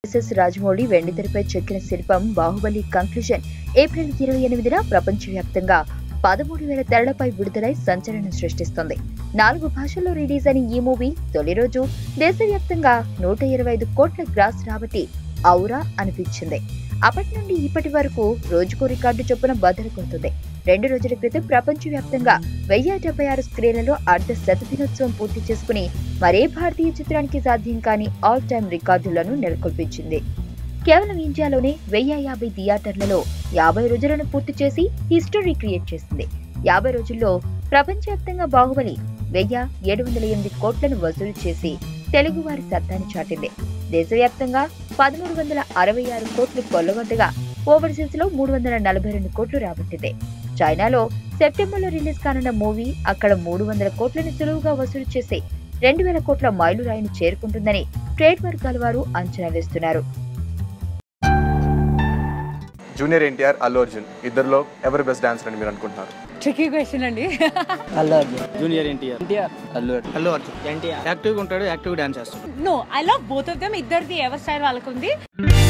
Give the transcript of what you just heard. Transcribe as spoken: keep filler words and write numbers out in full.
SS Rajamouli వెండితెరపై చెక్కిన శిల్పం Baahubali conclusion April ఇరవై ఎనిమిదిన ప్రపంచవ్యాప్తంగా పదమూడు వేల తెరలపై విడుదలై సంచలనం సృష్టిస్తోంది. నాలుగు భాషల్లో రిలీజ్ అయిన ఈ మూవీ తొలి రోజు దేశవ్యాప్తంగా నూట ఇరవై ఐదు కోట్ల గ్రాస్ రాబట్టి ఔరా అనిపించింది. అప్పటి నుండి ఇప్పటి వరకు రోజుకో రికార్డు చొప్పున బద్దలు కొడుతుంది. రెండు రోజుల క్రితం ప్రపంచవ్యాప్తంగా వెయ్యి డెబ్బై ఆరు స్క్రీన్లలో అర్ధ శత దినోత్సవం పూర్తి చేసుకుని మరే భారతీయ చిత్రానికి సాధ్యం కాని ఆల్ టైమ్ రికార్డులను నెలకొల్పించింది. కేవలం ఇండియాలోనే వెయ్యి యాభై థియేటర్లలో యాభై రోజులను పూర్తి చేసి హిస్టరీ క్రియేట్ చేసింది. యాభై రోజుల్లో ప్రపంచవ్యాప్తంగా బాహుబలి వెయ్యి ఏడు వందల ఎనిమిది కోట్లను వసూలు చేసి తెలుగువారి సత్తాన్ని చాటింది. దేశవ్యాప్తంగా పదమూడు వందల అరవై ఆరు కోట్లు కొల్లగొట్టగా ఓవర్సీస్ లో మూడు వందల నలభై రెండు కోట్లు రాబట్టింది. చైనాలో సెప్టెంబర్ లో రిలీజ్ కానున్న మూవీ అక్కడ మూడు వందల కోట్లను సులువుగా వసూలు చేసి రెండు వేల కోట్ల మైలురాయిని చేరుకుంటుందని ట్రేడ్ వర్గాల వారు అంచనా వేస్తున్నారు. జూనియర్ ఎన్టీఆర్, అల్లు అర్జున్ ఇద్దరులో ఎవరు బెస్ట్ డాన్సర్ అని మీరు అనుకుంటున్నారు? ట్రికీ క్వశ్చన్ అండి. అల్లు అర్జున్. జూనియర్ ఎన్టీఆర్. ఎన్టీఆర్. అల్లు అర్జున్. అల్లు అర్జున్. ఎన్టీఆర్ యాక్టివ్గా ఉంటాడు, యాక్టివ్ డాన్స్ చేస్తాడు. No, I love both of them. ఇద్దరిది ఎవరి స్టైల్ వాళ్ళకుంది.